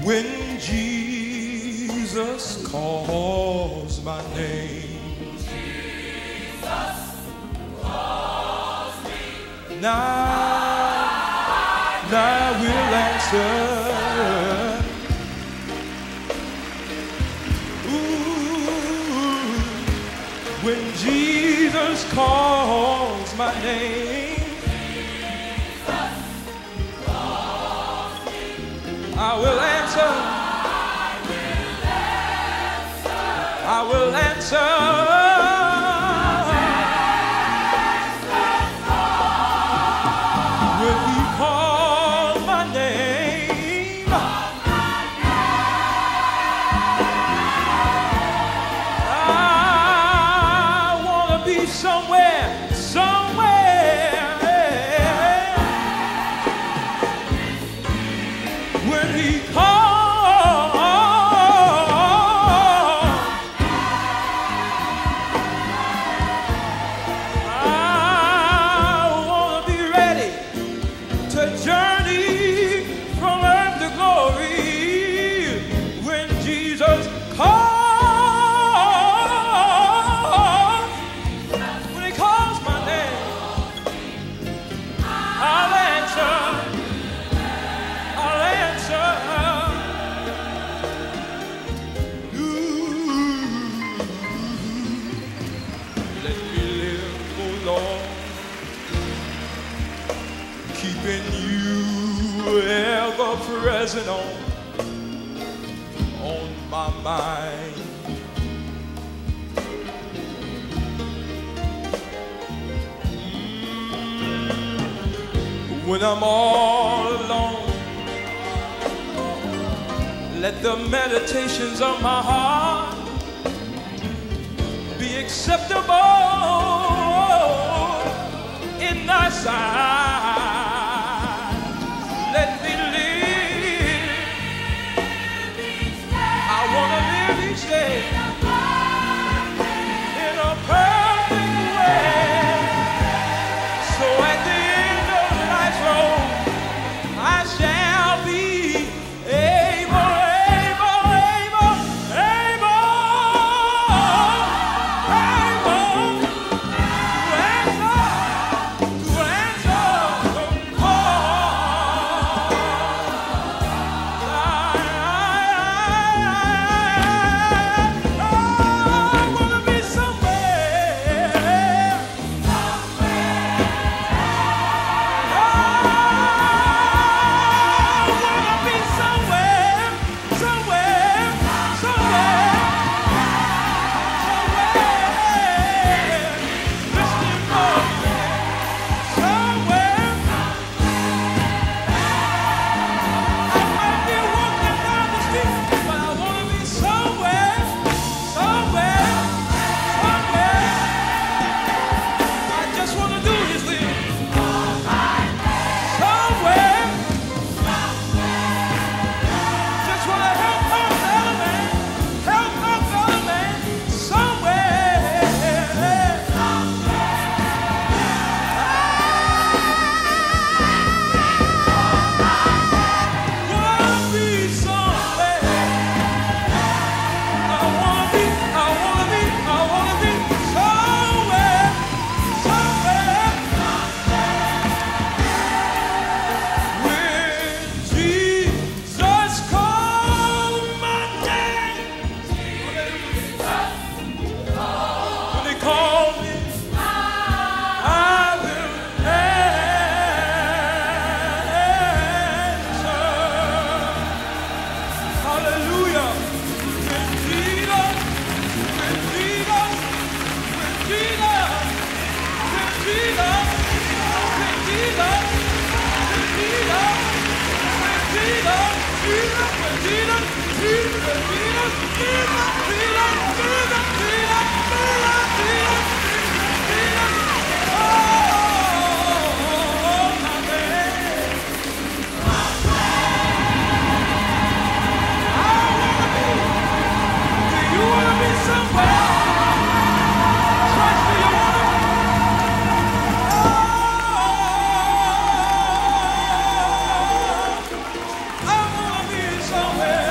When Jesus calls my name, Jesus calls me. Now I will answer. Ooh, when Jesus calls my name, I will answer. I will answer. When he called my name, I want to be somewhere, when he called, I want to be ready to journey from earth to glory. When Jesus calls, when he calls my name, I'll answer. Keeping you ever present on my mind. When I'm all alone, let the meditations of my heart be acceptable in thy sight. Let me live. I want to live each day in a perfect way. So at the end of life's road, I shall be able somewhere.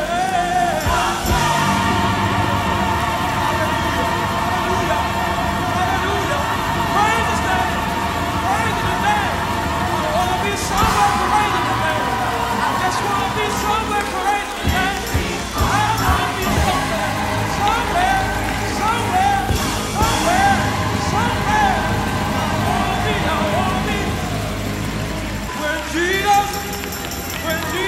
somewhere great and I wanna be somewhere, somewhere, somewhere, somewhere, somewhere. I wanna be where Jesus,